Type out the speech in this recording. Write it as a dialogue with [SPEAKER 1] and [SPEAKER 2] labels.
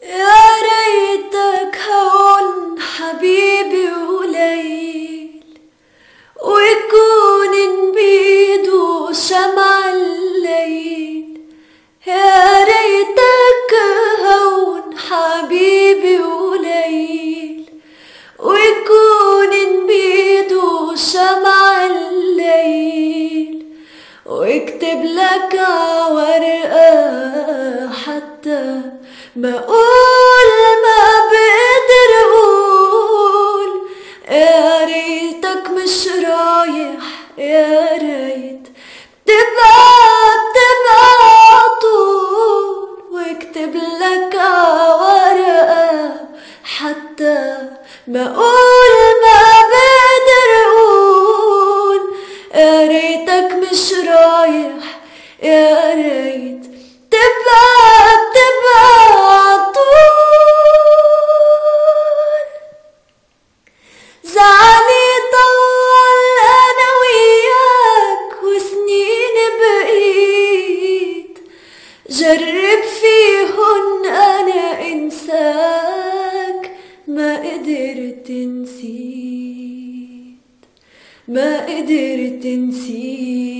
[SPEAKER 1] يا ريتك هون حبيبي قليل، ويكون بيدو شمع الليل. يا ريتك هون حبيبي قليل، ويكون بيدو شمع الليل، واكتب لك ورقة حتى ما اقول ما بقدر اقول. يا ريتك مش رايح، يا ريت تبقى عطول، واكتب لك ورقة حتى ما اقول ما بقدر اقول. يا ريتك مش رايح، يا ريت تبقى عطول. زعلي طول انا وياك وسنين بقيت، جرب فيهن انا انساك ما قدرت نسيت، ما قدرت نسيت.